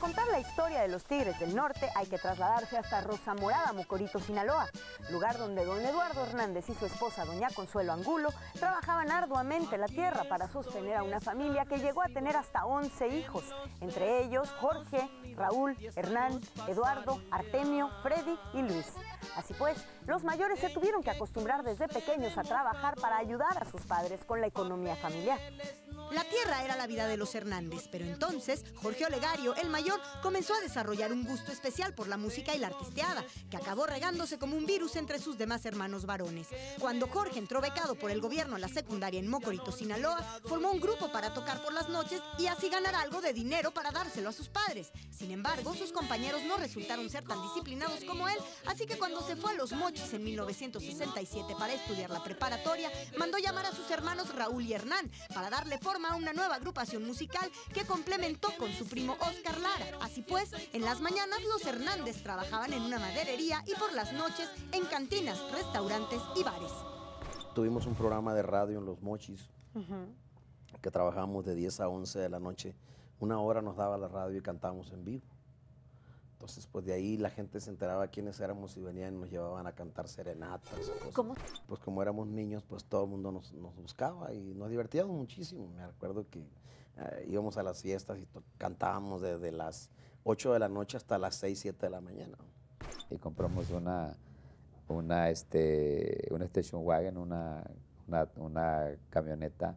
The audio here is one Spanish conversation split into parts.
contar la historia de los Tigres del Norte hay que trasladarse hasta Rosa Morada, Mocorito, Sinaloa, lugar donde don Eduardo Hernández y su esposa doña Consuelo Angulo trabajaban arduamente la tierra para sostener a una familia que llegó a tener hasta 11 hijos, entre ellos Jorge, Raúl, Hernán, Eduardo, Artemio, Freddy y Luis. Así pues, los mayores se tuvieron que acostumbrar desde pequeños a trabajar para ayudar a sus padres con la economía familiar. La tierra era la vida de los Hernández, pero entonces Jorge Olegario, el mayor, comenzó a desarrollar un gusto especial por la música y la artisteada, que acabó regándose como un virus entre sus demás hermanos varones. Cuando Jorge entró becado por el gobierno a la secundaria en Mocorito, Sinaloa, formó un grupo para tocar por las noches y así ganar algo de dinero para dárselo a sus padres. Sin embargo, sus compañeros no resultaron ser tan disciplinados como él, así que cuando se fue a Los Mochis en 1967 para estudiar la preparatoria, mandó llamar a sus hermanos Raúl y Hernán para darle forma a una nueva agrupación musical que complementó con su primo Oscar Lara. Así pues, en las mañanas los Hernández trabajaban en una maderería y por las noches en cantinas, restaurantes y bares. Tuvimos un programa de radio en Los Mochis, que trabajábamos de 10 a 11 de la noche. Una hora nos daba la radio y cantábamos en vivo. Entonces, pues de ahí la gente se enteraba quiénes éramos y venían y nos llevaban a cantar serenatas. Cosas. ¿Cómo? Pues como éramos niños, pues todo el mundo nos buscaba y nos divertíamos muchísimo. Me acuerdo que íbamos a las fiestas y cantábamos desde las 8 de la noche hasta las 6, 7 de la mañana. Y compramos una station wagon, una camioneta,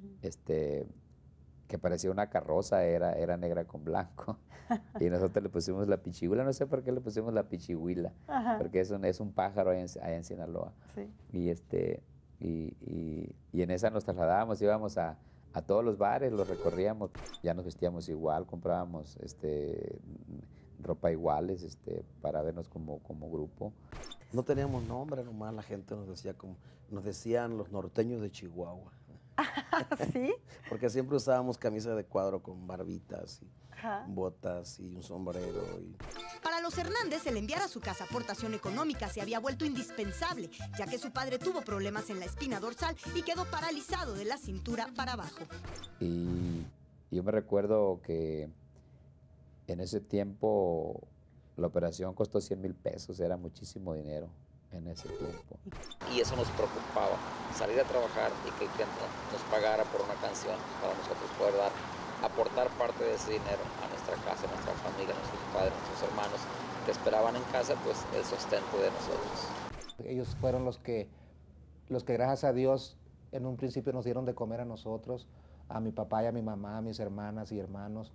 que parecía una carroza, era negra con blanco. Y nosotros le pusimos la pichihuila, no sé por qué le pusimos la pichihuila, porque es un pájaro allá en Sinaloa. Sí. Y en esa nos trasladábamos, íbamos a todos los bares, los recorríamos, ya nos vestíamos igual, comprábamos ropa iguales para vernos como grupo. No teníamos nombre, nomás la gente nos decían los norteños de Chihuahua. ¿Sí? Porque siempre usábamos camisa de cuadro con barbitas y botas y un sombrero. Para los Hernández, el enviar a su casa aportación económica se había vuelto indispensable, ya que su padre tuvo problemas en la espina dorsal y quedó paralizado de la cintura para abajo. Y yo me recuerdo que en ese tiempo la operación costó 100,000 pesos, era muchísimo dinero en ese tiempo. Y eso nos preocupaba, salir a trabajar y que nos pagara por una canción para nosotros poder aportar parte de ese dinero a nuestra casa, a nuestra familia, a nuestros padres, a nuestros hermanos que esperaban en casa pues el sustento de nosotros. Ellos fueron los que gracias a Dios en un principio nos dieron de comer a nosotros, a mi papá y a mi mamá, a mis hermanas y hermanos,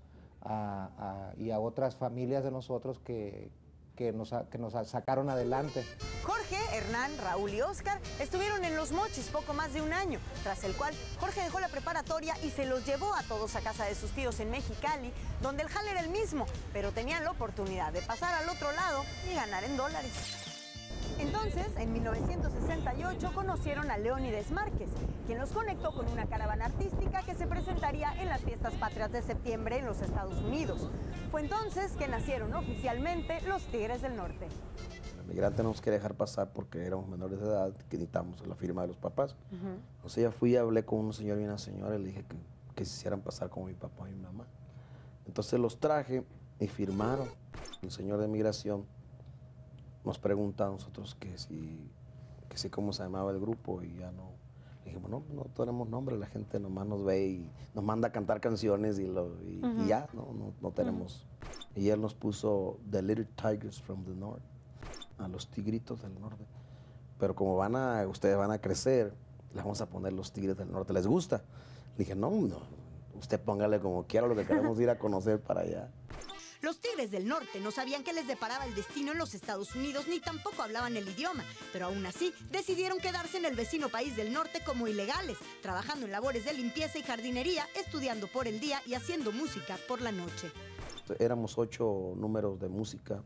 y a otras familias de nosotros que nos sacaron adelante. Jorge, Hernán, Raúl y Oscar estuvieron en Los Mochis poco más de un año, tras el cual Jorge dejó la preparatoria y se los llevó a todos a casa de sus tíos en Mexicali, donde el jale era el mismo, pero tenían la oportunidad de pasar al otro lado y ganar en dólares. Entonces, en 1968, conocieron a Leónides Márquez, quien los conectó con una caravana artística que se presentaría en las Fiestas Patrias de septiembre en los Estados Unidos. Fue entonces que nacieron oficialmente los Tigres del Norte. El migrante no nos quería dejar pasar porque éramos menores de edad, que necesitábamos la firma de los papás. O sea, fui y hablé con un señor y una señora y le dije que se hicieran pasar como mi papá y mi mamá. Entonces los traje y firmaron. El señor de migración nos pregunta a nosotros que si cómo se llamaba el grupo y ya no. Le dijimos, no tenemos nombre, la gente nomás nos ve y nos manda a cantar canciones y ya, no tenemos. Y él nos puso The Little Tigers from the North, a los tigritos del norte. Pero como ustedes van a crecer, les vamos a poner los Tigres del Norte, ¿les gusta? Le dije, no, usted póngale como quiera, lo que queremos ir a conocer para allá. Los Tigres del Norte no sabían qué les deparaba el destino en los Estados Unidos ni tampoco hablaban el idioma, pero aún así decidieron quedarse en el vecino país del norte como ilegales, trabajando en labores de limpieza y jardinería, estudiando por el día y haciendo música por la noche. Éramos 8 números de música,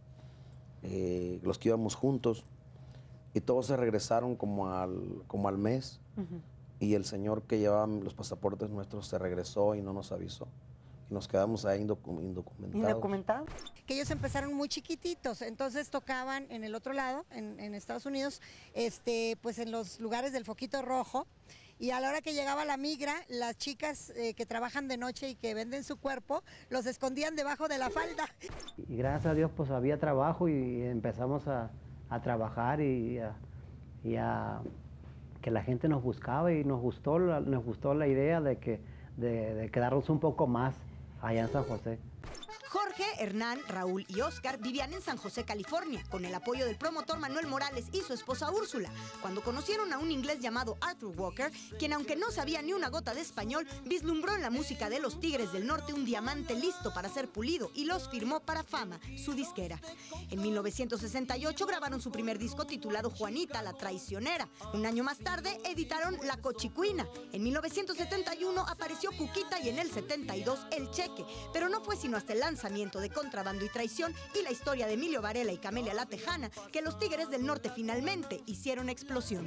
los que íbamos juntos, y todos se regresaron como al mes, y el señor que llevaba los pasaportes nuestros se regresó y no nos avisó. Y nos quedamos ahí indocumentados. Que ellos empezaron muy chiquititos, entonces tocaban en el otro lado, en Estados Unidos, pues en los lugares del Foquito Rojo, y a la hora que llegaba la migra, las chicas que trabajan de noche y que venden su cuerpo, los escondían debajo de la falda. Y gracias a Dios pues había trabajo y empezamos a trabajar y a que la gente nos buscaba y nos gustó la idea de quedarnos un poco más allá en San José. Jorge, Hernán, Raúl y Óscar vivían en San José, California, con el apoyo del promotor Manuel Morales y su esposa Úrsula, cuando conocieron a un inglés llamado Arthur Walker, quien, aunque no sabía ni una gota de español, vislumbró en la música de los Tigres del Norte un diamante listo para ser pulido y los firmó para Fama, su disquera. En 1968 grabaron su primer disco titulado Juanita, la traicionera. Un año más tarde editaron La Cochicuina. En 1971 apareció Cuquita y en el 72 El Cheque, pero no fue sino hasta el lanzamiento de Contrabando y Traición y la historia de Emilio Varela y Camelia La Tejana que los Tigres del Norte finalmente hicieron explosión.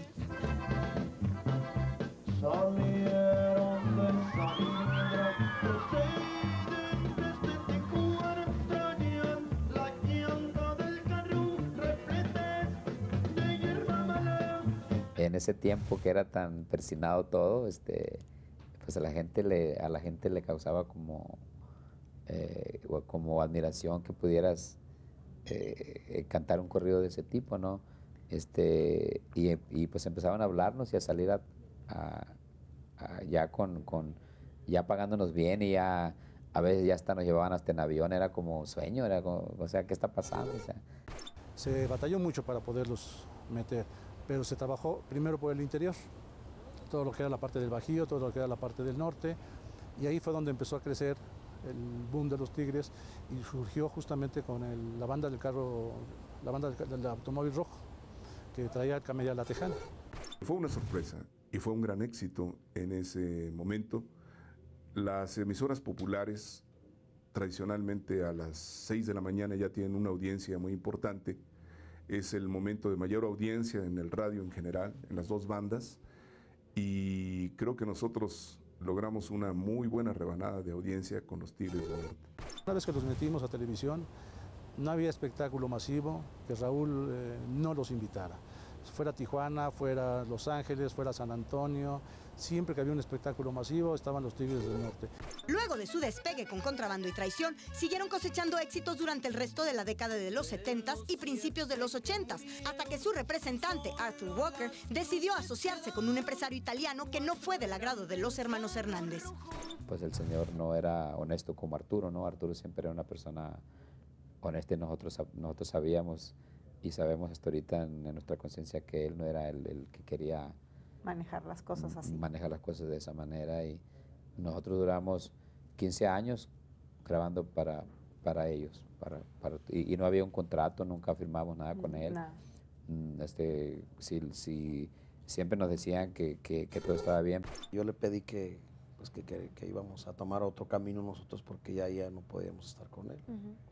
En ese tiempo que era tan persinado todo, pues a la gente le causaba como admiración que pudieras cantar un corrido de ese tipo, ¿no? Y pues empezaban a hablarnos y a salir ya ya pagándonos bien y ya a veces ya hasta nos llevaban hasta en avión, era como sueño, era como, o sea, ¿qué está pasando? O sea, se batalló mucho para poderlos meter, pero se trabajó primero por el interior, todo lo que era la parte del Bajío, todo lo que era la parte del norte, y ahí fue donde empezó a crecer el boom de los Tigres y surgió justamente con la banda del automóvil rojo que traía Camelia La Tejana. Fue una sorpresa y fue un gran éxito en ese momento. Las emisoras populares tradicionalmente a las 6 de la mañana ya tienen una audiencia muy importante. Es el momento de mayor audiencia en el radio en general, en las dos bandas, y creo que nosotros logramos una muy buena rebanada de audiencia con los Tigres del Norte. Una vez que los metimos a televisión, no había espectáculo masivo que Raúl no los invitara. Fuera Tijuana, fuera Los Ángeles, fuera San Antonio, siempre que había un espectáculo masivo estaban los Tigres del Norte. Luego de su despegue con Contrabando y Traición, siguieron cosechando éxitos durante el resto de la década de los 70s y principios de los 80s, hasta que su representante, Arthur Walker, decidió asociarse con un empresario italiano que no fue del agrado de los hermanos Hernández. Pues el señor no era honesto como Arturo, ¿no? Arturo siempre era una persona honesta y nosotros sabíamos y sabemos hasta ahorita en nuestra conciencia que él no era el que quería manejar las cosas así. Manejar las cosas de esa manera, y nosotros duramos 15 años grabando para ellos, y no había un contrato, nunca firmamos nada con él. Nada. Siempre nos decían que todo estaba bien. Yo le pedí que íbamos a tomar otro camino nosotros porque ya no podíamos estar con él.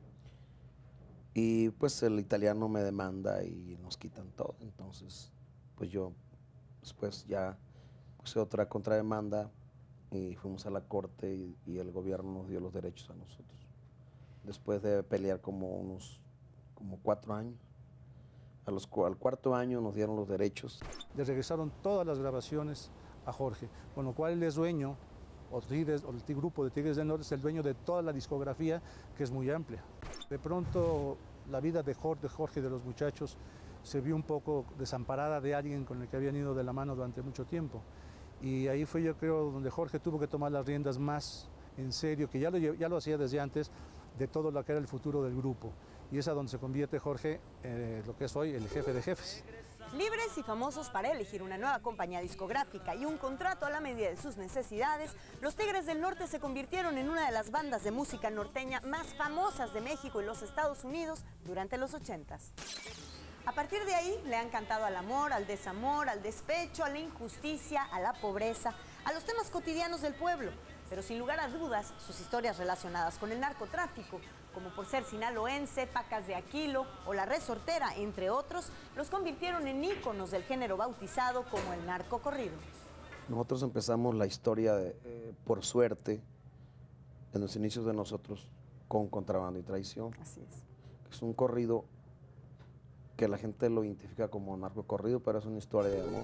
Y pues el italiano me demanda y nos quitan todo. Entonces, pues yo después ya puse otra contrademanda y fuimos a la corte y el gobierno nos dio los derechos a nosotros. Después de pelear como 4 años. Al cuarto año nos dieron los derechos. Le regresaron todas las grabaciones a Jorge, con lo cual él es dueño, el grupo de Tigres del Norte es el dueño de toda la discografía, que es muy amplia. De pronto la vida de Jorge y de los muchachos se vio un poco desamparada de alguien con el que habían ido de la mano durante mucho tiempo. Y ahí fue, yo creo, donde Jorge tuvo que tomar las riendas más en serio, que ya lo hacía desde antes, de todo lo que era el futuro del grupo. Y es a donde se convierte Jorge, lo que es hoy, el jefe de jefes. Libres y famosos para elegir una nueva compañía discográfica y un contrato a la medida de sus necesidades, los Tigres del Norte se convirtieron en una de las bandas de música norteña más famosas de México y los Estados Unidos durante los 80s. A partir de ahí le han cantado al amor, al desamor, al despecho, a la injusticia, a la pobreza, a los temas cotidianos del pueblo. Pero sin lugar a dudas, sus historias relacionadas con el narcotráfico, como por ser sinaloense, Pacas de Aquilo o La Resortera, entre otros, los convirtieron en íconos del género bautizado como el narcocorrido. Nosotros empezamos la historia, por suerte, en los inicios de nosotros, con Contrabando y Traición. Así es. Es un corrido que la gente lo identifica como narcocorrido, pero es una historia de amor.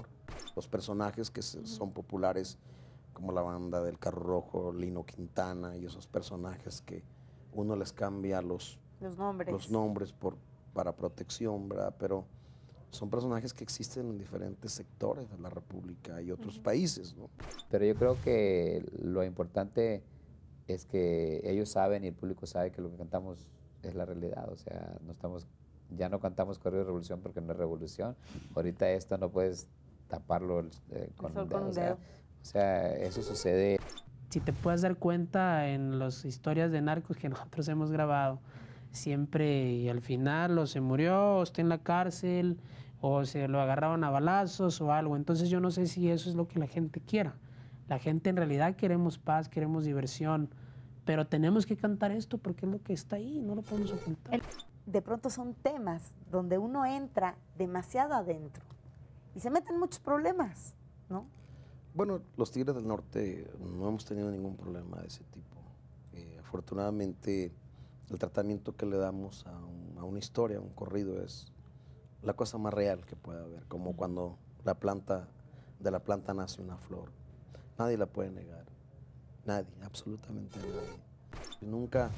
Los personajes que son populares, como la banda del Carro Rojo, Lino Quintana, y esos personajes que uno les cambia los nombres para protección, ¿verdad? Pero son personajes que existen en diferentes sectores de la República y otros países, ¿no? Pero yo creo que lo importante es que ellos saben y el público sabe que lo que cantamos es la realidad. O sea, ya no cantamos corrido de revolución porque no es revolución. Ahorita esto no puedes taparlo con un dedo. O sea, eso sucede. Si te puedes dar cuenta en las historias de narcos que nosotros hemos grabado, siempre y al final o se murió o está en la cárcel o se lo agarraron a balazos o algo. Entonces yo no sé si eso es lo que la gente quiera. La gente en realidad queremos paz, queremos diversión, pero tenemos que cantar esto porque es lo que está ahí, no lo podemos ocultar. De pronto son temas donde uno entra demasiado adentro y se meten muchos problemas, ¿no? Bueno, los Tigres del Norte no hemos tenido ningún problema de ese tipo. Afortunadamente, el tratamiento que le damos a una historia, a un corrido, es la cosa más real que puede haber, como cuando de la planta nace una flor. Nadie la puede negar, nadie, absolutamente nadie. Nunca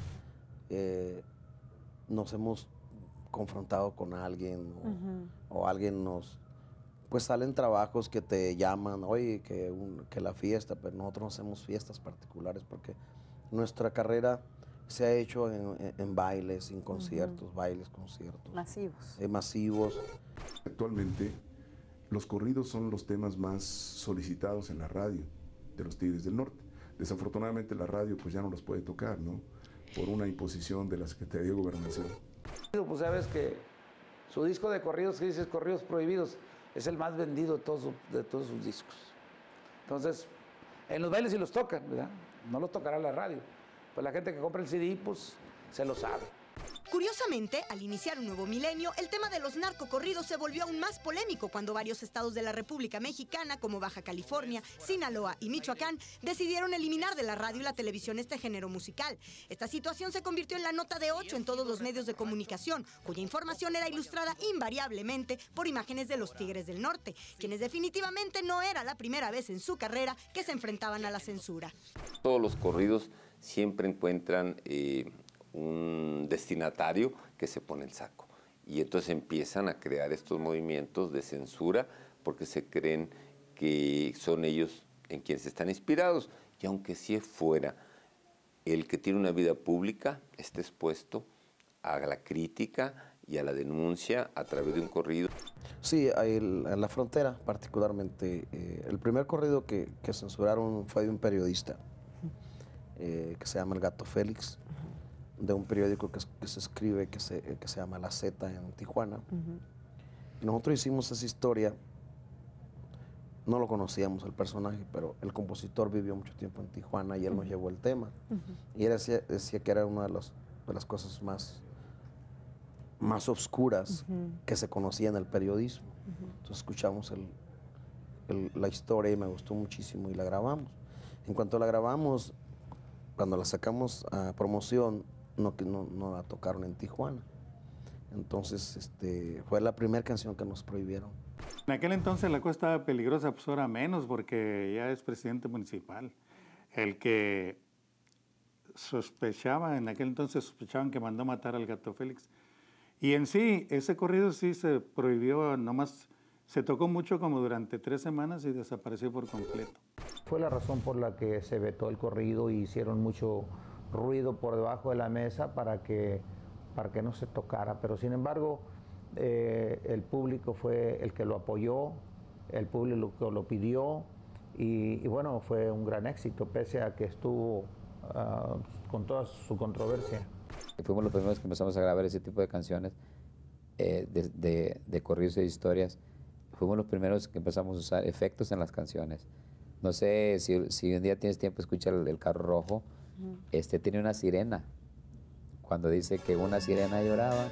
nos hemos confrontado con alguien o alguien pues salen trabajos que te llaman, oye, que la fiesta, pero nosotros no hacemos fiestas particulares porque nuestra carrera se ha hecho en bailes, en conciertos, bailes, conciertos. Masivos. Masivos. Actualmente, los corridos son los temas más solicitados en la radio de los Tigres del Norte. Desafortunadamente la radio pues ya no los puede tocar, ¿no? Por una imposición de la Secretaría de Gobernación. Pues sabes que su disco de corridos, que dices Corridos Prohibidos, es el más vendido de todos sus discos. Entonces, en los bailes sí los tocan, ¿verdad? No los tocará la radio. Pues la gente que compra el CD, pues se lo sabe. Curiosamente, al iniciar un nuevo milenio, el tema de los narcocorridos se volvió aún más polémico cuando varios estados de la República Mexicana, como Baja California, Sinaloa y Michoacán, decidieron eliminar de la radio y la televisión este género musical. Esta situación se convirtió en la nota de 8 en todos los medios de comunicación, cuya información era ilustrada invariablemente por imágenes de los Tigres del Norte, quienes definitivamente no era la primera vez en su carrera que se enfrentaban a la censura. Todos los corridos siempre encuentran un destinatario que se pone el saco. Y entonces empiezan a crear estos movimientos de censura porque se creen que son ellos en quienes están inspirados. Y aunque si fuera el que tiene una vida pública, está expuesto a la crítica y a la denuncia a través de un corrido. Sí, en la frontera particularmente. El primer corrido que censuraron fue de un periodista que se llama El Gato Félix, de un periódico que se escribe, que se llama La Z en Tijuana. Y nosotros hicimos esa historia, no lo conocíamos el personaje, pero el compositor vivió mucho tiempo en Tijuana y él nos llevó el tema. Y él decía que era una de las cosas más oscuras que se conocía en el periodismo. Entonces escuchamos la historia y me gustó muchísimo y la grabamos. En cuanto la grabamos, cuando la sacamos a promoción, no la tocaron en Tijuana. Entonces fue la primera canción que nos prohibieron. En aquel entonces la cosa estaba peligrosa, pues ahora menos, porque ya es presidente municipal. El que en aquel entonces sospechaban que mandó matar al Gato Félix. Y en sí, ese corrido sí se prohibió, nomás se tocó mucho como durante 3 semanas y desapareció por completo. Fue la razón por la que se vetó el corrido y hicieron mucho ruido por debajo de la mesa para que no se tocara. Pero sin embargo, el público fue el que lo apoyó, el público lo pidió y bueno, fue un gran éxito, pese a que estuvo con toda su controversia. Fuimos los primeros que empezamos a grabar ese tipo de canciones, de corridos e historias. Fuimos los primeros que empezamos a usar efectos en las canciones. No sé si un día tienes tiempo, escucha el Carro Rojo. Tiene una sirena. Cuando dice que una sirena lloraba.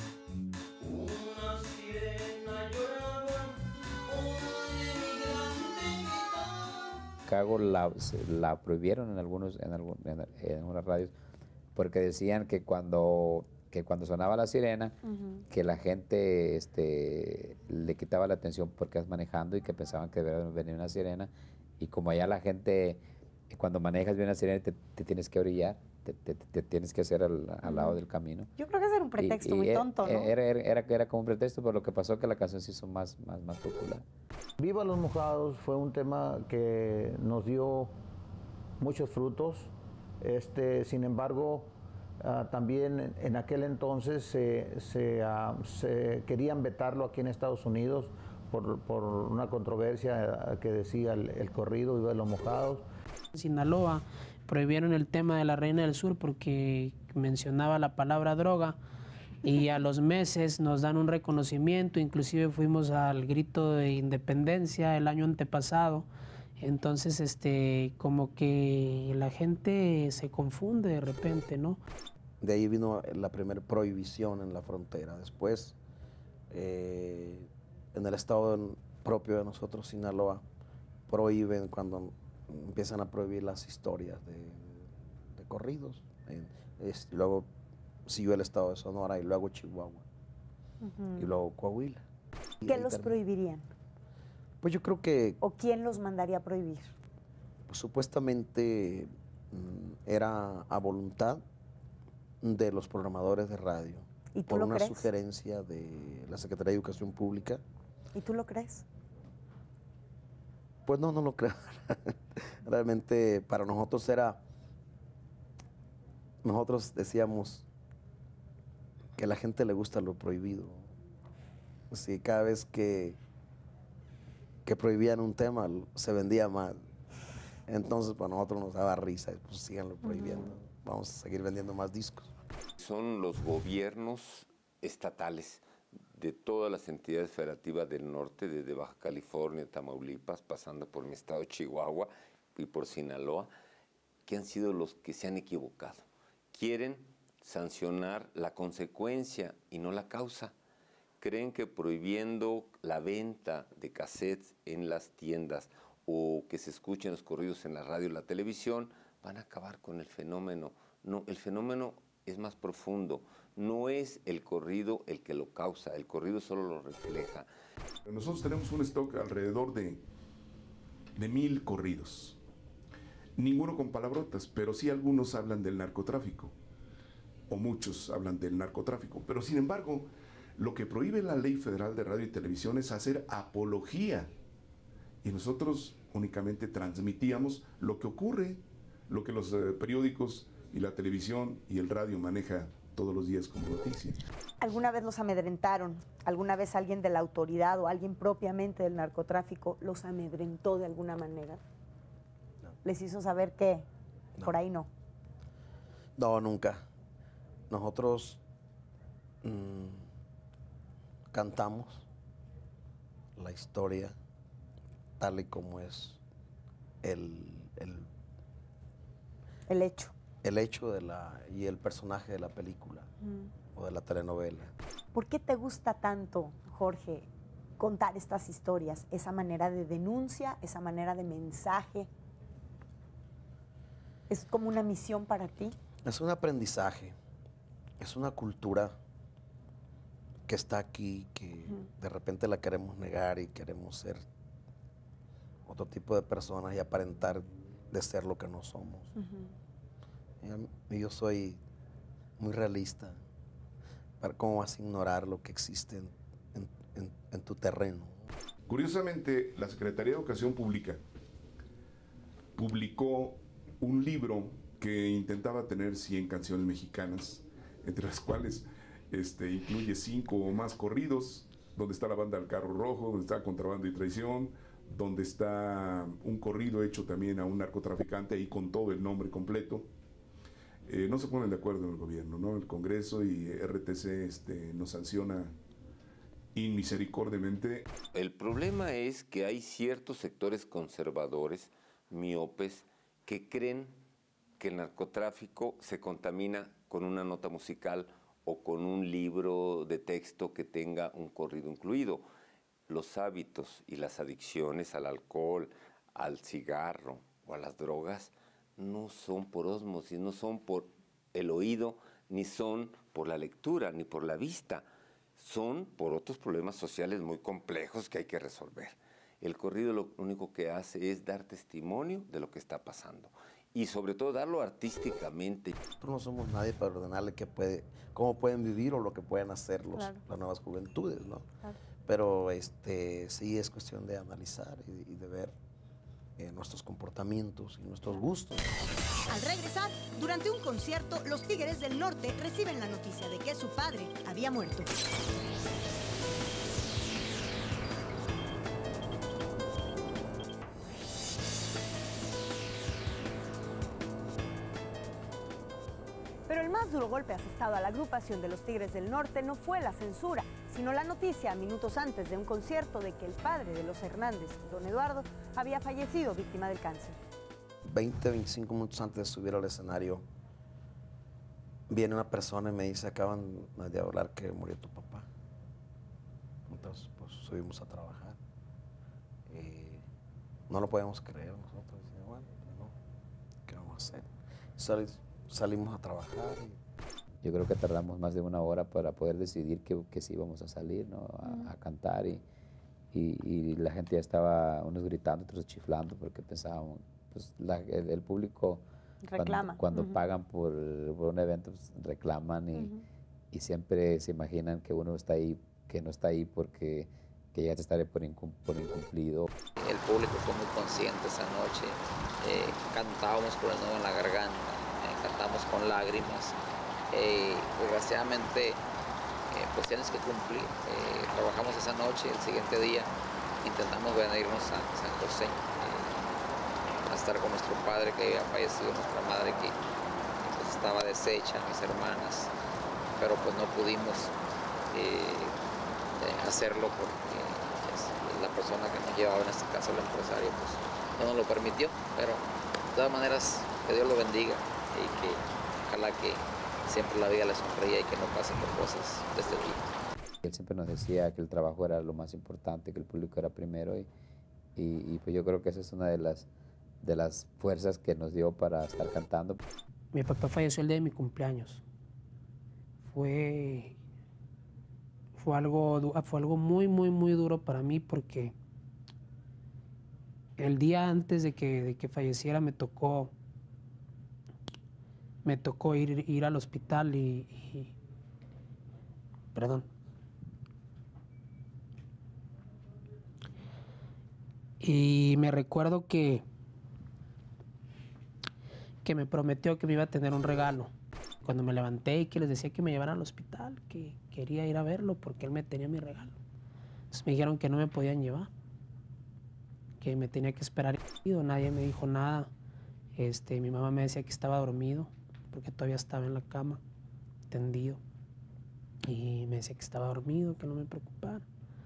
Cago la prohibieron en algunas radios porque decían que que cuando sonaba la sirena, que la gente le quitaba la atención porque vas manejando y que pensaban que venía una sirena, y como allá la gente, cuando manejas viene una sirena te tienes que orillar, te tienes que hacer al lado del camino. Yo creo que ese era un pretexto muy tonto, ¿no? Era como un pretexto, pero lo que pasó es que la canción se hizo más popular. Viva los Mojados fue un tema que nos dio muchos frutos. Sin embargo, también en aquel entonces se querían vetarlo aquí en Estados Unidos por una controversia que decía el corrido Viva los Mojados. En Sinaloa prohibieron el tema de La Reina del Sur porque mencionaba la palabra droga, y a los meses nos dan un reconocimiento, inclusive fuimos al grito de independencia el año antepasado. Entonces, como que la gente se confunde de repente, ¿no? De ahí vino la primera prohibición en la frontera. Después, en el estado propio de nosotros, Sinaloa, prohíben cuando empiezan a prohibir las historias de corridos. Luego siguió el estado de Sonora y luego Chihuahua y luego Coahuila. ¿Qué los prohibirían? Pues yo creo que... ¿O quién los mandaría a prohibir? Pues supuestamente era a voluntad de los programadores de radio. ¿Y tú por lo una crees? sugerencia de la Secretaría de Educación Pública. ¿Y tú lo crees? Pues no lo creo. Realmente para nosotros nosotros decíamos que a la gente le gusta lo prohibido. Así, cada vez que prohibían un tema, se vendía mal. Entonces para nosotros nos daba risa, pues síganlo prohibiendo. Vamos a seguir vendiendo más discos. Son los gobiernos estatales de todas las entidades federativas del norte, desde Baja California, Tamaulipas, pasando por mi estado Chihuahua y por Sinaloa, que han sido los que se han equivocado. Quieren sancionar la consecuencia y no la causa. Creen que prohibiendo la venta de cassettes en las tiendas o que se escuchen los corridos en la radio y la televisión van a acabar con el fenómeno. No, el fenómeno es más profundo. No es el corrido el que lo causa, el corrido solo lo refleja. Nosotros tenemos un stock alrededor de 1000 corridos. Ninguno con palabrotas, pero sí algunos hablan del narcotráfico, o muchos hablan del narcotráfico. Pero sin embargo, lo que prohíbe la Ley Federal de Radio y Televisión es hacer apología. Y nosotros únicamente transmitíamos lo que ocurre, lo que los periódicos y la televisión y el radio maneja todos los días como noticia. ¿Alguna vez los amedrentaron? ¿Alguna vez alguien de la autoridad o alguien propiamente del narcotráfico los amedrentó de alguna manera? No. ¿Les hizo saber que por ahí no? No, nunca. Nosotros cantamos la historia tal y como es el hecho. El hecho y el personaje de la película o de la telenovela. ¿Por qué te gusta tanto, Jorge, contar estas historias? Esa manera de denuncia, esa manera de mensaje. ¿Es como una misión para ti? Es un aprendizaje, es una cultura que está aquí, que de repente la queremos negar y queremos ser otro tipo de personas y aparentar de ser lo que no somos. Y yo soy muy realista. ¿Cómo vas a ignorar lo que existe en tu terreno? Curiosamente, la Secretaría de Educación Pública publicó un libro que intentaba tener 100 canciones mexicanas, entre las cuales incluye 5 o más corridos, donde está la banda del Carro Rojo, donde está Contrabando y Traición, donde está un corrido hecho también a un narcotraficante, ahí con todo el nombre completo. No se ponen de acuerdo en el gobierno, ¿no? El Congreso y RTC nos sanciona inmisericordiamente. El problema es que hay ciertos sectores conservadores, miopes, que creen que el narcotráfico se contamina con una nota musical o con un libro de texto que tenga un corrido incluido. Los hábitos y las adicciones al alcohol, al cigarro o a las drogas no son por ósmosis, no son por el oído ni son por la lectura, ni por la vista, son por otros problemas sociales muy complejos que hay que resolver. El corrido lo único que hace es dar testimonio de lo que está pasando y sobre todo darlo artísticamente. Nosotros no somos nadie para ordenarle cómo pueden vivir o lo que pueden hacer las nuevas juventudes, ¿no? Claro. Pero sí es cuestión de analizar y de ver nuestros comportamientos y nuestros gustos. Al regresar, durante un concierto, los Tigres del Norte reciben la noticia de que su padre había muerto. Pero el más duro golpe asestado a la agrupación de los Tigres del Norte no fue la censura, sino la noticia minutos antes de un concierto de que el padre de los Hernández, don Eduardo, había fallecido víctima del cáncer. 20, 25 minutos antes de subir al escenario, viene una persona y me dice, acaban de hablar que murió tu papá. Entonces, pues subimos a trabajar. No lo podíamos creer nosotros. Decimos, bueno, no, ¿qué vamos a hacer? Salimos a trabajar. Yo creo que tardamos más de 1 hora para poder decidir que sí íbamos a salir, ¿no? a cantar y la gente ya estaba, unos gritando, otros chiflando, porque pensábamos, pues el público reclama. Cuando pagan por un evento, pues, reclaman y siempre se imaginan que uno está ahí, que no está ahí porque que ya te estaré por incumplido. El público fue muy consciente esa noche, cantábamos con el nudo en la garganta, cantamos con lágrimas. Desgraciadamente, pues tienes que cumplir. Trabajamos esa noche, el siguiente día intentamos venirnos a San José, a estar con nuestro padre que había fallecido, nuestra madre que pues, estaba deshecha, mis hermanas, pero pues no pudimos hacerlo porque la persona que nos llevaba, en este caso el empresario, pues no nos lo permitió, pero de todas maneras que Dios lo bendiga y que ojalá que siempre la vida le sonría y que no pase por cosas de este tipo. Él siempre nos decía que el trabajo era lo más importante, que el público era primero y pues yo creo que esa es una de las fuerzas que nos dio para estar cantando. Mi papá falleció el día de mi cumpleaños. Fue algo muy, muy, muy duro para mí porque el día antes de que falleciera me tocó ir al hospital perdón. Y me recuerdo que me prometió que me iba a tener un regalo. Cuando me levanté y que les decía que me llevaran al hospital, que quería ir a verlo porque él me tenía mi regalo. Entonces me dijeron que no me podían llevar, que me tenía que esperar. Nadie me dijo nada. Mi mamá me decía que estaba dormido porque todavía estaba en la cama, tendido. Y me decía que estaba dormido, que no me preocupara.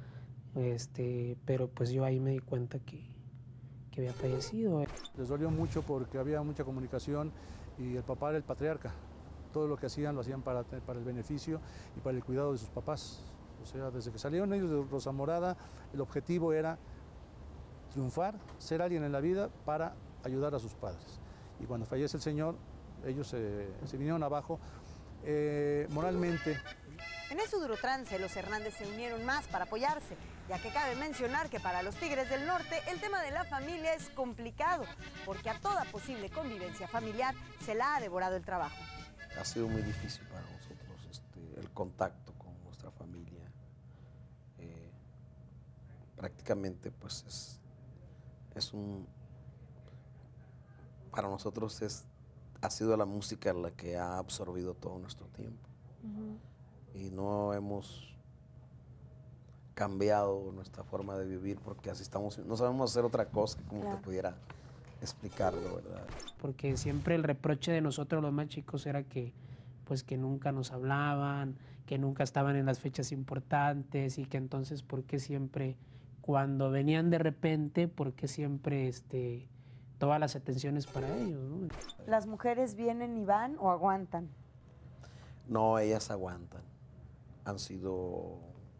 Pero pues yo ahí me di cuenta que había fallecido. Les dolió mucho porque había mucha comunicación y el papá era el patriarca. Todo lo que hacían lo hacían para el beneficio y para el cuidado de sus papás. O sea, desde que salieron ellos de Rosa Morada, el objetivo era triunfar, ser alguien en la vida para ayudar a sus padres. Y cuando fallece el señor, ellos se vinieron abajo moralmente. En ese duro trance, los Hernández se unieron más para apoyarse, ya que cabe mencionar que para los Tigres del Norte el tema de la familia es complicado, porque a toda posible convivencia familiar se la ha devorado el trabajo. Ha sido muy difícil para nosotros el contacto con nuestra familia. Prácticamente pues para nosotros ha sido la música la que ha absorbido todo nuestro tiempo. Y no hemos cambiado nuestra forma de vivir porque así estamos, no sabemos hacer otra cosa como te pudiera explicarlo, ¿verdad? Porque siempre el reproche de nosotros los más chicos era que nunca nos hablaban, que nunca estaban en las fechas importantes y que entonces ¿por qué siempre cuando venían de repente, por qué siempre todas las atenciones para ellos, ¿no? ¿Las mujeres vienen y van o aguantan? No, ellas aguantan. Han sido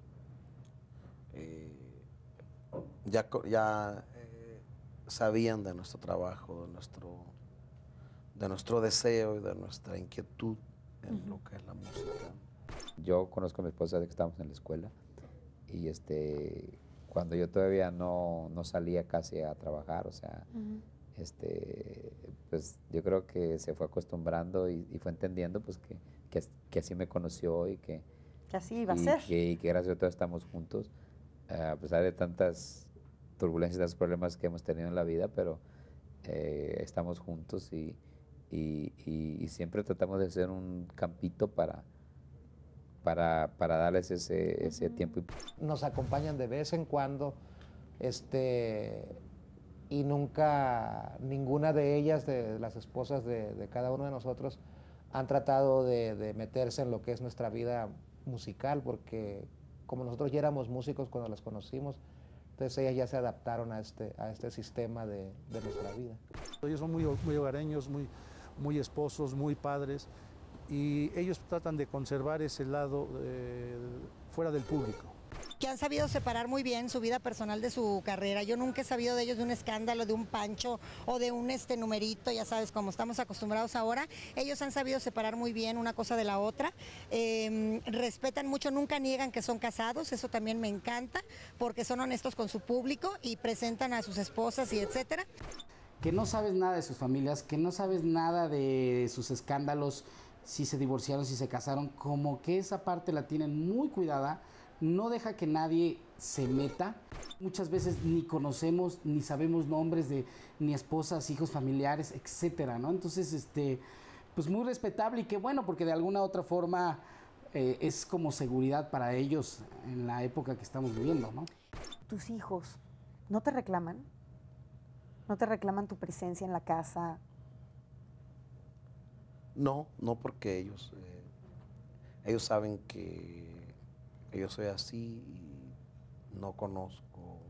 ya sabían de nuestro trabajo, de nuestro deseo y de nuestra inquietud en lo que es la música. Yo conozco a mi esposa desde que estábamos en la escuela y cuando yo todavía no salía casi a trabajar, o sea, pues yo creo que se fue acostumbrando y fue entendiendo pues que así me conoció y que así iba a ser. Y que gracias a todo estamos juntos, a pesar de tantas turbulencias y tantos problemas que hemos tenido en la vida, pero estamos juntos y siempre tratamos de ser un campito para darles ese tiempo. Nos acompañan de vez en cuando, y nunca ninguna de ellas, de las esposas de cada uno de nosotros, han tratado de meterse en lo que es nuestra vida musical, porque como nosotros ya éramos músicos cuando las conocimos, entonces ellas ya se adaptaron a este sistema de nuestra vida. Ellos son muy hogareños, muy esposos, muy padres, y ellos tratan de conservar ese lado fuera del público. Que han sabido separar muy bien su vida personal de su carrera. Yo nunca he sabido de ellos de un escándalo, de un pancho o de un numerito, ya sabes, como estamos acostumbrados ahora. Ellos han sabido separar muy bien una cosa de la otra. Respetan mucho, nunca niegan que son casados, eso también me encanta, porque son honestos con su público y presentan a sus esposas y etcétera. Que no sabes nada de sus familias, que no sabes nada de sus escándalos, si se divorciaron, si se casaron, como que esa parte la tienen muy cuidada. No deja que nadie se meta. Muchas veces ni conocemos, ni sabemos nombres de ni esposas, hijos, familiares, etcétera, ¿no? Entonces, pues muy respetable y qué bueno, porque de alguna otra forma es como seguridad para ellos en la época que estamos viviendo, ¿no? ¿Tus hijos no te reclaman? ¿No te reclaman tu presencia en la casa? No, porque ellos saben que yo soy así y no conozco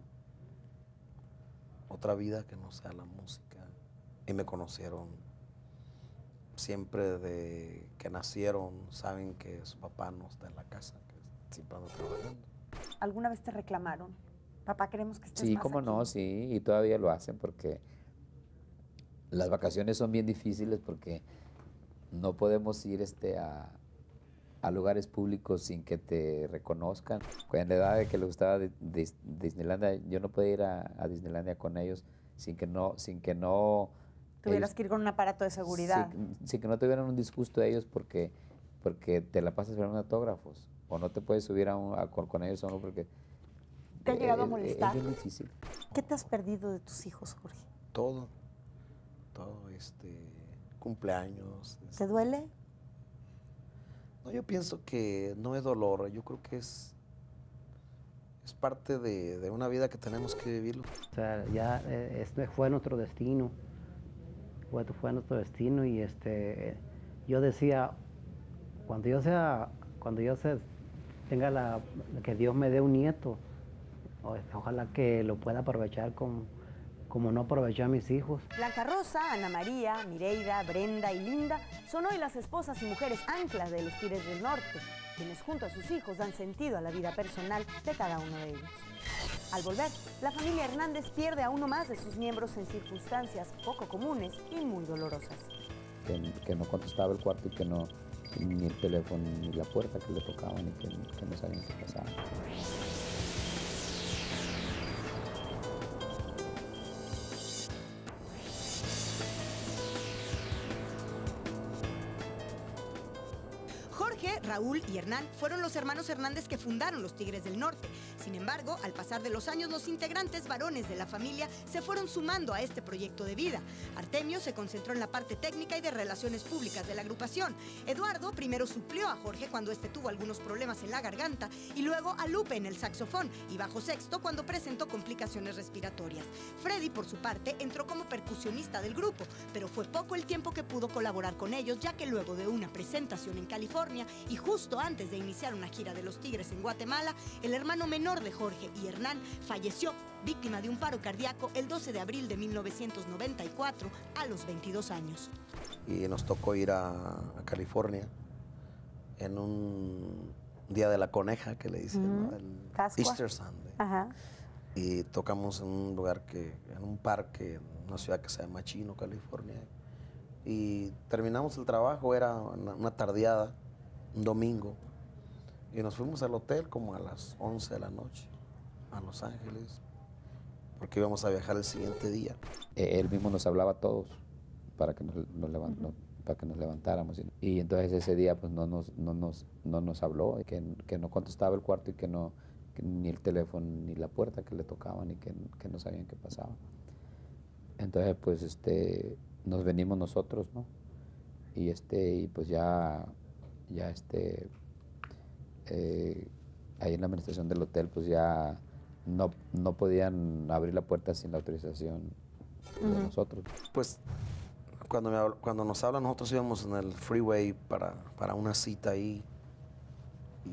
otra vida que no sea la música. Y me conocieron siempre de que nacieron, saben que su papá no está en la casa, que siempre anda trabajando. ¿Alguna vez te reclamaron? Papá, queremos que estés Sí, más cómo aquí. no, sí, y todavía lo hacen porque las vacaciones son bien difíciles porque no podemos ir a lugares públicos sin que te reconozcan. En la edad de que le gustaba Disneylandia, yo no podía ir a Disneylandia con ellos sin que no Tuvieras que ir con un aparato de seguridad. sin que no tuvieran un disgusto ellos porque te la pasas esperando autógrafos o no te puedes subir con ellos solo porque ¿Te ha llegado a molestar? Es bien difícil. ¿Qué te has perdido de tus hijos, Jorge? Todo, cumpleaños. ¿Te duele? No, yo pienso que no es dolor, yo creo que es parte de una vida que tenemos que vivir. O sea, ya fue nuestro destino, fue nuestro destino y yo decía, cuando yo tenga que Dios me dé un nieto, ojalá que lo pueda aprovechar como no aproveché a mis hijos. Blanca Rosa, Ana María, Mireida, Brenda y Linda son hoy las esposas y mujeres anclas de los Tigres del Norte, quienes junto a sus hijos dan sentido a la vida personal de cada uno de ellos. Al volver, la familia Hernández pierde a uno más de sus miembros en circunstancias poco comunes y muy dolorosas. Que no contestaba el cuarto y que no, ni el teléfono, ni la puerta que le tocaban y que no sabían qué pasaba. Raúl y Hernán fueron los hermanos Hernández que fundaron los Tigres del Norte. Sin embargo, al pasar de los años, los integrantes varones de la familia se fueron sumando a este proyecto de vida. Artemio se concentró en la parte técnica y de relaciones públicas de la agrupación. Eduardo primero suplió a Jorge cuando tuvo algunos problemas en la garganta y luego a Lupe en el saxofón y bajo sexto cuando presentó complicaciones respiratorias. Freddy, por su parte, entró como percusionista del grupo, pero fue poco el tiempo que pudo colaborar con ellos, ya que luego de una presentación en California y justo antes de iniciar una gira de los Tigres en Guatemala, el hermano menor de Jorge y Hernán falleció víctima de un paro cardíaco el 12 de abril de 1994 a los 22 años. Y nos tocó ir a California en un día de la coneja que le dicen, ¿no? El Easter Sunday. Ajá. Y tocamos en un lugar en un parque, en una ciudad que se llama Chino, California. y terminamos el trabajo, era una tardeada, un domingo, y nos fuimos al hotel como a las 11 de la noche, a Los Ángeles, porque íbamos a viajar el siguiente día. Él mismo nos hablaba a todos para que para que nos levantáramos. Y entonces ese día pues no nos habló, que no contestaba el cuarto y que ni el teléfono ni la puerta que le tocaban y que no sabían qué pasaba. Entonces pues nos venimos nosotros, ¿no? Y pues ya ahí en la administración del hotel pues ya no podían abrir la puerta sin la autorización de nosotros. Pues cuando nos hablan, nosotros íbamos en el freeway para una cita ahí, y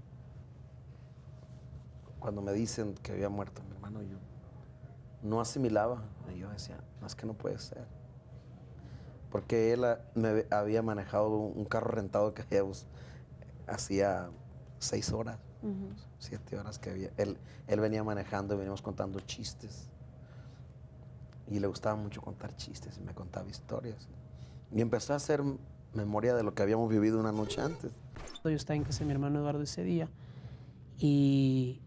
cuando me dicen que había muerto mi hermano, yo no asimilaba, y yo decía, no, es que no puede ser, porque él me había manejado un carro rentado que hacía 6 horas, 7 horas que había, él venía manejando y veníamos contando chistes. Y le gustaba mucho contar chistes y me contaba historias. Y empezó a hacer memoria de lo que habíamos vivido una noche antes. Yo estaba en casa de mi hermano Eduardo ese día y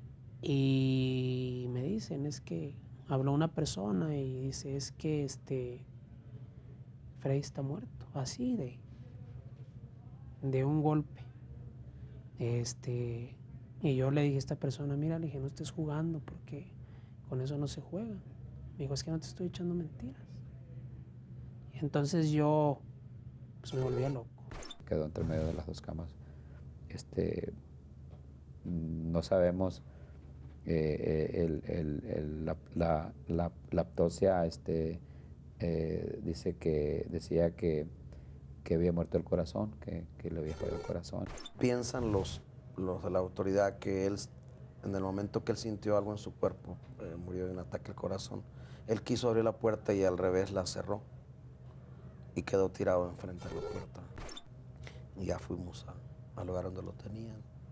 me dicen, es que habló una persona y dice, es que Freddy está muerto, así de un golpe. Y yo le dije a esta persona, mira, le dije, no estés jugando porque con eso no se juega. Me dijo, es que no te estoy echando mentiras. Y entonces yo pues me volvía loco. Quedó entre medio de las 2 camas. No sabemos, la autopsia decía que había muerto el corazón, que le había fallado el corazón. Piensan los de la autoridad que él, en el momento que él sintió algo en su cuerpo, murió de un ataque al corazón. Él quiso abrir la puerta y al revés la cerró y quedó tirado enfrente de la puerta. Y ya fuimos al lugar donde lo tenían.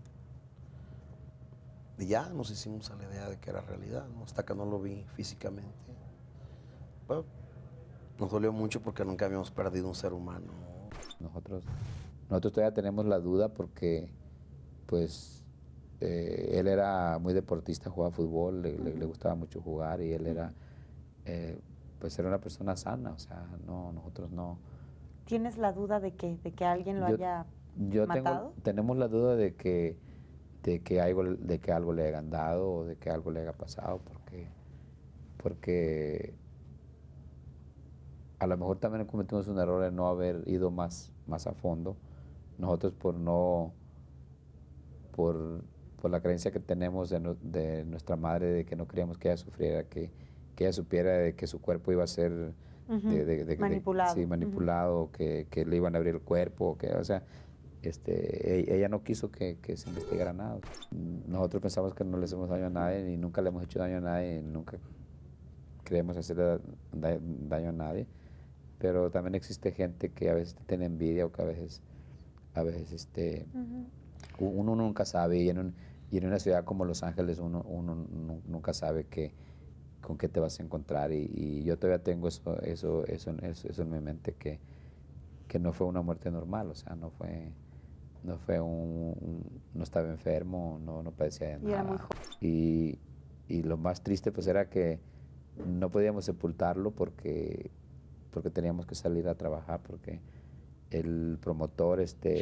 Y ya nos hicimos a la idea de que era realidad, ¿no? Hasta que no lo vi físicamente. Pero nos dolió mucho porque nunca habíamos perdido un ser humano. Nosotros todavía tenemos la duda porque pues él era muy deportista, jugaba fútbol, le gustaba mucho jugar y él era pues era una persona sana, o sea, nosotros no. ¿Tienes la duda de que alguien lo haya matado? Tenemos la duda de que algo le hayan dado o de que algo le haya pasado, porque a lo mejor también cometimos un error de no haber ido más a fondo. Nosotros por la creencia que tenemos de nuestra madre, de que no queríamos que ella sufriera, que ella supiera de que su cuerpo iba a ser manipulado. Manipulado, que le iban a abrir el cuerpo, o sea, ella no quiso que se investigara nada. Nosotros pensamos que no le hacemos daño a nadie y nunca le hemos hecho daño a nadie, nunca queremos hacerle daño a nadie, pero también existe gente que a veces tiene envidia o que a veces uno nunca sabe, y en una ciudad como Los Ángeles uno nunca sabe con qué te vas a encontrar, y yo todavía tengo eso en mi mente, que no fue una muerte normal, o sea, no estaba enfermo, no padecía de nada. Y era muy joven. Y lo más triste pues era que no podíamos sepultarlo porque teníamos que salir a trabajar, porque el promotor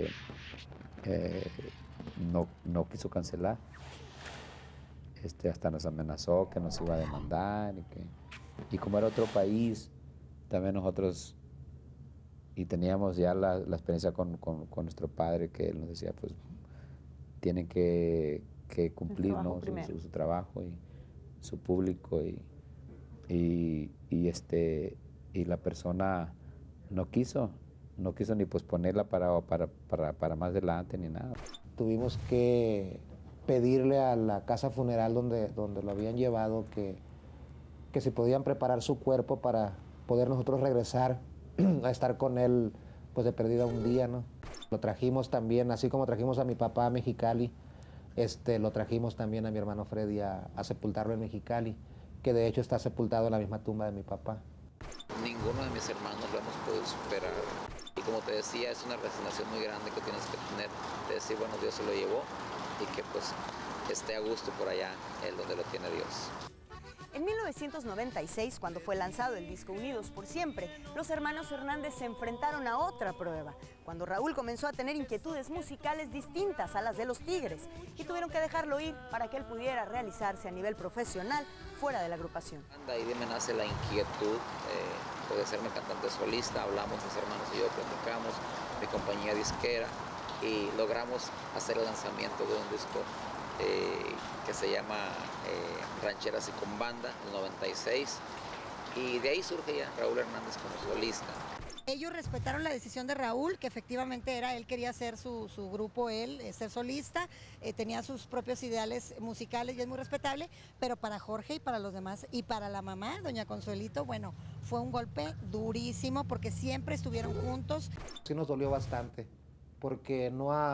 no quiso cancelar. Hasta nos amenazó que nos iba a demandar, y como era otro país, también nosotros, y teníamos ya la experiencia con nuestro padre, que él nos decía, pues tienen que cumplir, ¿no? su trabajo y su público, y la persona no quiso ni posponerla para más adelante ni nada. Tuvimos que pedirle a la casa funeral donde lo habían llevado que se podían preparar su cuerpo para poder nosotros regresar a estar con él, pues de perdida un día, ¿no? Lo trajimos también, así como trajimos a mi papá a Mexicali, lo trajimos también a mi hermano Freddy a sepultarlo en Mexicali, que de hecho está sepultado en la misma tumba de mi papá. Ninguno de mis hermanos lo hemos podido superar. Y como te decía, es una resignación muy grande que tienes que tener, de decir, bueno, Dios se lo llevó y que pues esté a gusto por allá, él donde lo tiene Dios. En 1996, cuando fue lanzado el disco Unidos por Siempre, los hermanos Hernández se enfrentaron a otra prueba, cuando Raúl comenzó a tener inquietudes musicales distintas a las de los Tigres y tuvieron que dejarlo ir para que él pudiera realizarse a nivel profesional fuera de la agrupación. Ahí me nace la inquietud de hacerme cantante solista, hablamos mis hermanos y yo, platicamos, mi compañía disquera y logramos hacer el lanzamiento de un disco que se llama Rancheras y con Banda, el 96, y de ahí surge ya Raúl Hernández como solista. Ellos respetaron la decisión de Raúl, que efectivamente él quería hacer su grupo, ser solista, tenía sus propios ideales musicales y es muy respetable, pero para Jorge y para los demás y para la mamá, doña Consuelito, bueno, fue un golpe durísimo porque siempre estuvieron juntos. Sí nos dolió bastante, porque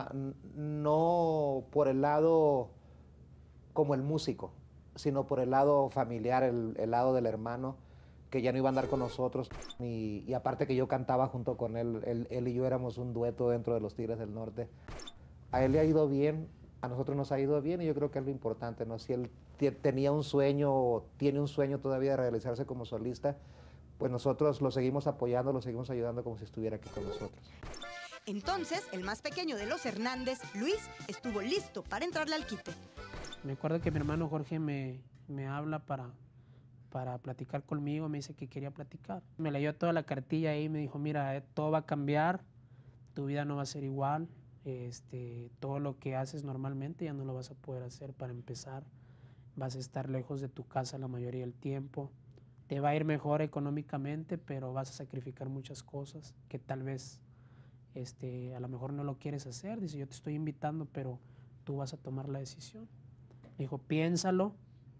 no por el lado como el músico, sino por el lado familiar, el lado del hermano, que ya no iba a andar con nosotros. Y aparte que yo cantaba junto con él y yo éramos un dueto dentro de los Tigres del Norte. A él le ha ido bien, a nosotros nos ha ido bien y yo creo que es lo importante, ¿no? Si él tenía un sueño o tiene un sueño todavía de realizarse como solista, pues nosotros lo seguimos apoyando, lo seguimos ayudando como si estuviera aquí con nosotros. Entonces, el más pequeño de los Hernández, Luis, estuvo listo para entrarle al quite. Me acuerdo que mi hermano Jorge me habla para platicar conmigo, me dice que quería platicar. Me leyó toda la cartilla ahí y me dijo, mira, todo va a cambiar, tu vida no va a ser igual, todo lo que haces normalmente ya no lo vas a poder hacer para empezar, vas a estar lejos de tu casa la mayoría del tiempo, te va a ir mejor económicamente, pero vas a sacrificar muchas cosas que tal vez a lo mejor no lo quieres hacer. Dice, yo te estoy invitando, pero tú vas a tomar la decisión. Me dijo, piénsalo,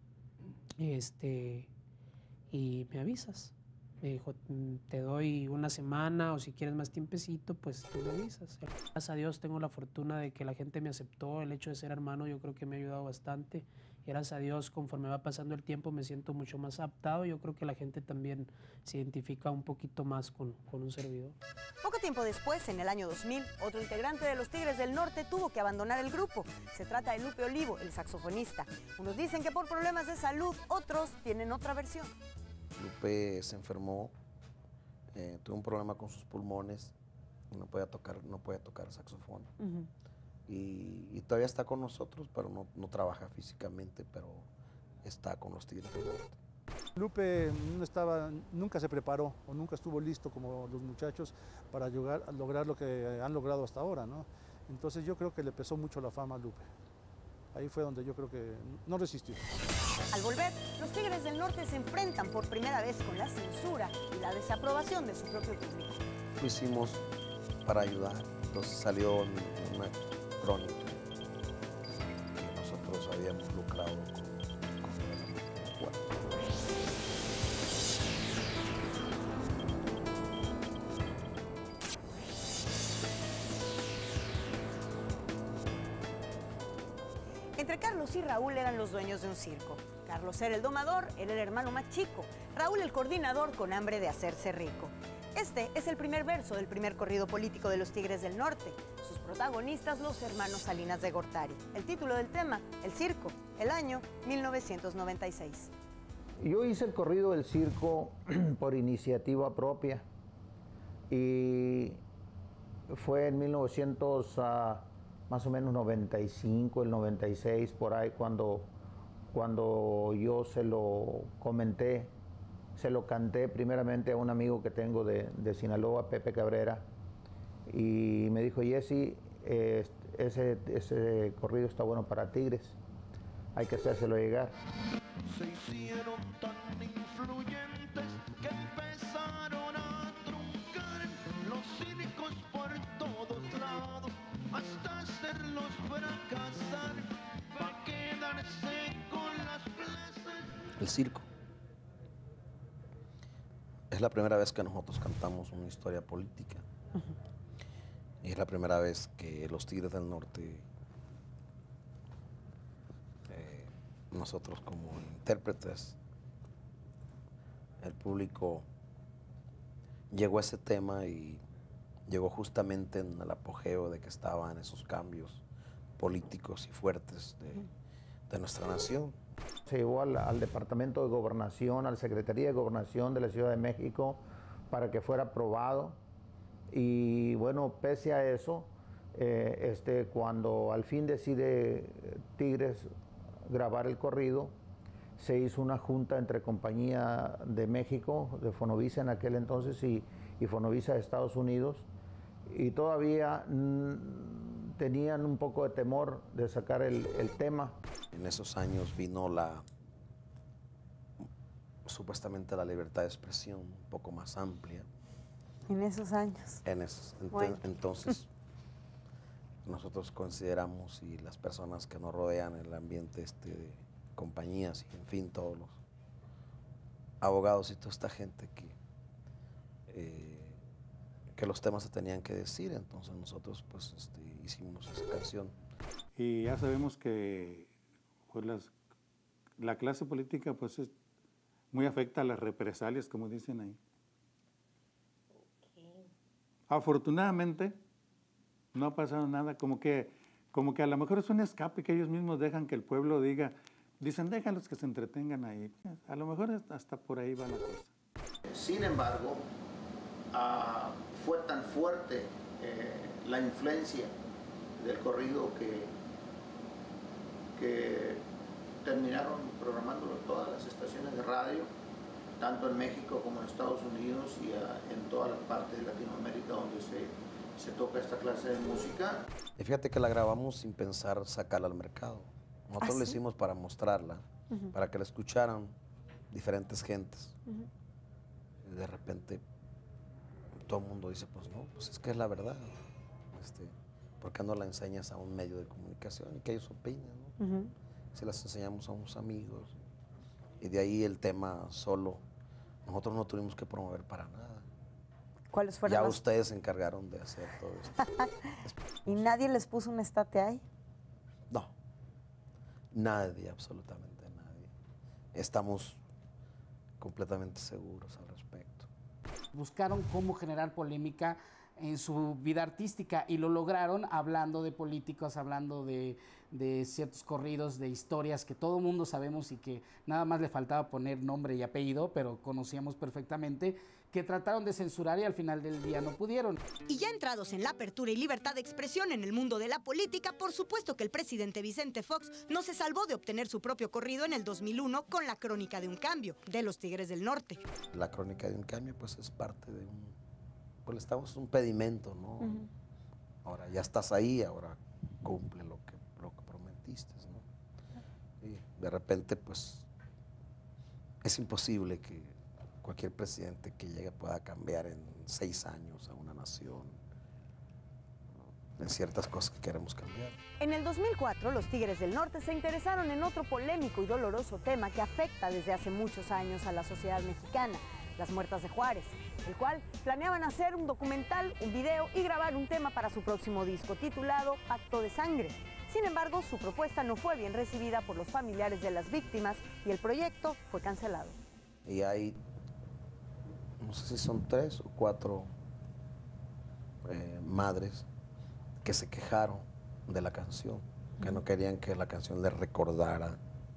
y me avisas. Me dijo, te doy una semana o si quieres más tiempecito, pues tú me avisas. Gracias a Dios tengo la fortuna de que la gente me aceptó. El hecho de ser hermano yo creo que me ha ayudado bastante. Gracias a Dios, conforme va pasando el tiempo, me siento mucho más adaptado. Yo creo que la gente también se identifica un poquito más con un servidor. Poco tiempo después, en el año 2000, otro integrante de los Tigres del Norte tuvo que abandonar el grupo. Se trata de Lupe Olivo, el saxofonista. Unos dicen que por problemas de salud, otros tienen otra versión. Lupe se enfermó, tuvo un problema con sus pulmones y no podía tocar saxofón. Y todavía está con nosotros, pero no trabaja físicamente, pero está con los Tigres del Norte. Lupe nunca se preparó o nunca estuvo listo como los muchachos para lograr lo que han logrado hasta ahora, ¿no? Entonces yo creo que le pesó mucho la fama a Lupe. Ahí fue donde yo creo que no resistió. Al volver, los Tigres del Norte se enfrentan por primera vez con la censura y la desaprobación de su propio público. Lo hicimos para ayudar, entonces salió en una crónica que nosotros habíamos lucrado con el Entre Carlos y Raúl eran los dueños de un circo. Carlos era el domador, era el hermano más chico. Raúl el coordinador con hambre de hacerse rico. Este es el primer verso del primer corrido político de los Tigres del Norte. Sus protagonistas, los hermanos Salinas de Gortari. El título del tema, El Circo, el año 1996. Yo hice el corrido del circo por iniciativa propia y fue en 1900, más o menos 95, el 96, por ahí, cuando yo se lo comenté, se lo canté primeramente a un amigo que tengo de Sinaloa, Pepe Cabrera, y me dijo, Jesse, ese corrido está bueno para Tigres, hay que hacérselo llegar. Se hicieron tan influyentes que empezaron a truncar los cínicos por todos lados, hasta hacerlos fracasar, para quedarse con las plazas. El circo. Es la primera vez que nosotros cantamos una historia política. Y es la primera vez que los Tigres del Norte, nosotros como intérpretes, el público llegó ese tema y llegó justamente en el apogeo de que estaban esos cambios políticos y fuertes de nuestra nación. Se llevó al Departamento de Gobernación, a la Secretaría de Gobernación de la Ciudad de México para que fuera aprobado. Y bueno, pese a eso, cuando al fin decide Tigres grabar el corrido, se hizo una junta entre Compañía de México, de Fonovisa en aquel entonces, y Fonovisa de Estados Unidos, y todavía tenían un poco de temor de sacar el tema. En esos años vino supuestamente la libertad de expresión un poco más amplia. En esos años. Bueno. Entonces, nosotros consideramos, y las personas que nos rodean, el ambiente de compañías y en fin, todos los abogados y toda esta gente que los temas se tenían que decir, entonces nosotros pues hicimos esa canción. Y ya sabemos que pues, la clase política pues es muy afecta a las represalias, como dicen ahí. Afortunadamente no ha pasado nada, como que a lo mejor es un escape que ellos mismos dejan que el pueblo dicen déjalos que se entretengan ahí. A lo mejor hasta por ahí va la cosa. Sin embargo, fue tan fuerte la influencia del corrido que terminaron programándolo todas las estaciones de radio, tanto en México como en Estados Unidos y en todas las partes de Latinoamérica donde se toca esta clase de música. Y fíjate que la grabamos sin pensar sacarla al mercado. Nosotros la hicimos para mostrarla, para que la escucharan diferentes gentes. Y de repente todo el mundo dice, pues no, pues es que es la verdad. ¿Por qué no la enseñas a un medio de comunicación y que ellos opinen, ¿no? Si las enseñamos a unos amigos. Y de ahí el tema solo, nosotros no tuvimos que promover para nada. ¿Cuáles fueron Ya ustedes se encargaron de hacer todo esto. ¿Y nadie les puso un estate ahí? No, nadie, absolutamente nadie. Estamos completamente seguros al respecto. Buscaron cómo generar polémica en su vida artística y lo lograron hablando de políticos, hablando de ciertos corridos, de historias que todo mundo sabemos y que nada más le faltaba poner nombre y apellido, pero conocíamos perfectamente, que trataron de censurar y al final del día no pudieron. Y ya entrados en la apertura y libertad de expresión en el mundo de la política, por supuesto que el presidente Vicente Fox no se salvó de obtener su propio corrido en el 2001 con La Crónica de un Cambio, de los Tigres del Norte. La Crónica de un Cambio, pues es parte de pues estamos un pedimento, ¿no? Ahora ya estás ahí, ahora cumple lo que prometiste, ¿no? Y de repente, pues, es imposible que cualquier presidente que llegue pueda cambiar en 6 años a una nación, ¿no? En ciertas cosas que queremos cambiar. En el 2004, los Tigres del Norte se interesaron en otro polémico y doloroso tema que afecta desde hace muchos años a la sociedad mexicana, las muertas de Juárez, el cual planeaban hacer un documental, un video y grabar un tema para su próximo disco titulado Pacto de Sangre. Sin embargo, su propuesta no fue bien recibida por los familiares de las víctimas y el proyecto fue cancelado. Y hay, no sé si son 3 o 4 madres que se quejaron de la canción, que no querían que la canción les recordara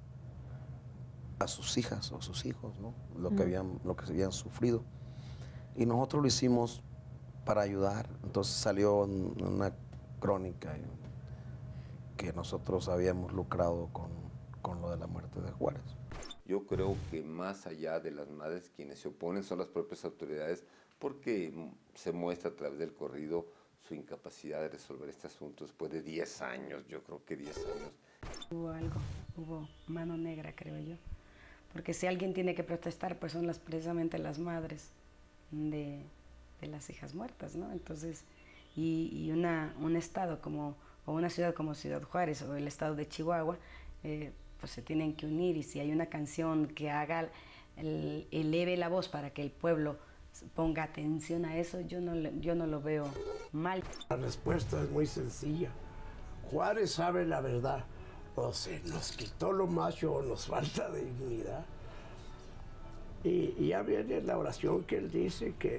a sus hijas o sus hijos, ¿no? Lo que habían sufrido. Y nosotros lo hicimos para ayudar. Entonces salió una crónica que nosotros habíamos lucrado con lo de la muerte de Juárez. Yo creo que más allá de las madres, quienes se oponen son las propias autoridades, porque se muestra a través del corrido su incapacidad de resolver este asunto después de 10 años, yo creo que 10 años. Hubo mano negra, creo yo. Porque si alguien tiene que protestar, pues son precisamente las madres de las hijas muertas, ¿no? Entonces, y un estado o una ciudad como Ciudad Juárez o el estado de Chihuahua, pues se tienen que unir, y si hay una canción que eleve la voz para que el pueblo ponga atención a eso, yo no lo veo mal. La respuesta es muy sencilla. Juárez sabe la verdad. O se nos quitó lo macho o nos falta dignidad. Y ya viene la oración que él dice que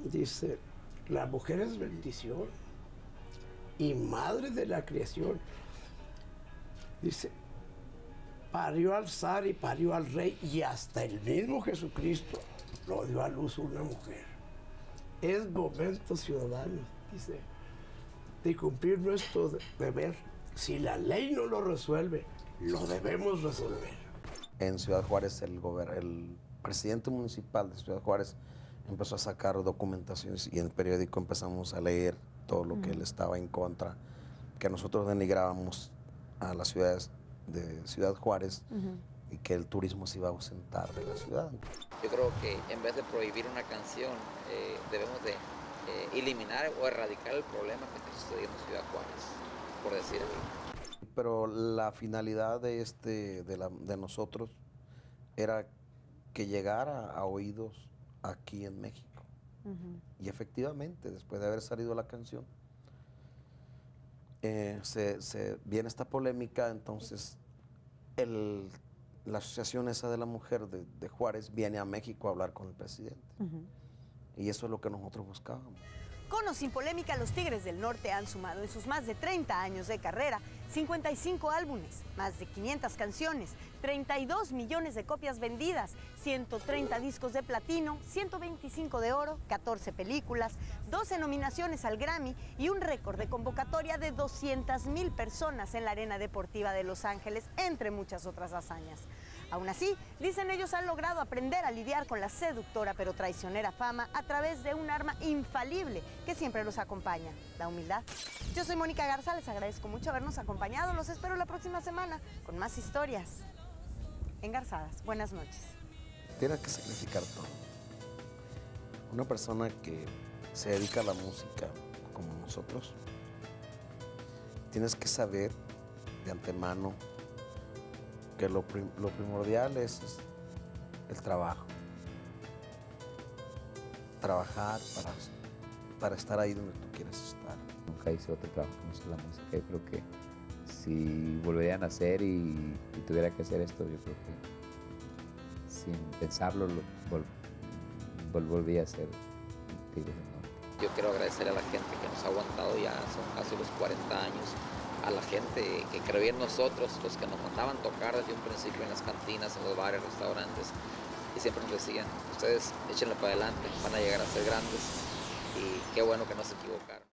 dice, la mujer es bendición y madre de la creación. Dice, parió al zar y parió al rey y hasta el mismo Jesucristo lo dio a luz una mujer. Es momento, ciudadanos, dice, de cumplir nuestro deber. Si la ley no lo resuelve, lo debemos resolver. En Ciudad Juárez, el presidente municipal de Ciudad Juárez empezó a sacar documentaciones y en el periódico empezamos a leer todo lo que él estaba en contra, que nosotros denigrábamos a las ciudades de Ciudad Juárez y que el turismo se iba a ausentar de la ciudad. Yo creo que en vez de prohibir una canción, debemos de eliminar o erradicar el problema que está sucediendo en Ciudad Juárez, por decir algo. Pero la finalidad de nosotros era que llegara a oídos aquí en México. Y efectivamente, después de haber salido la canción, viene esta polémica, entonces la asociación esa de la mujer de Juárez viene a México a hablar con el presidente. Y eso es lo que nosotros buscábamos. Con o sin polémica, los Tigres del Norte han sumado en sus más de 30 años de carrera 55 álbumes, más de 500 canciones, 32 millones de copias vendidas, 130 discos de platino, 125 de oro, 14 películas, 12 nominaciones al Grammy y un récord de convocatoria de 200,000 personas en la Arena Deportiva de Los Ángeles, entre muchas otras hazañas. Aún así, dicen ellos, han logrado aprender a lidiar con la seductora pero traicionera fama a través de un arma infalible que siempre los acompaña, la humildad. Yo soy Mónica Garza, les agradezco mucho habernos acompañado. Los espero la próxima semana con más historias engarzadas. Buenas noches. Tienes que sacrificar todo. Una persona que se dedica a la música como nosotros, tienes que saber de antemano que lo primordial es el trabajo. Trabajar para estar ahí donde tú quieres estar. Nunca hice otro trabajo que no sea la música. Yo creo que si volvería a nacer y tuviera que hacer esto, yo creo que sin pensarlo volvería a ser Tigres del Norte. Yo quiero agradecer a la gente que nos ha aguantado ya, son casi los 40 años. A la gente que creía en nosotros, los que nos mandaban tocar desde un principio en las cantinas, en los bares, restaurantes, y siempre nos decían, ustedes échenle para adelante, van a llegar a ser grandes, y qué bueno que no se equivocaron.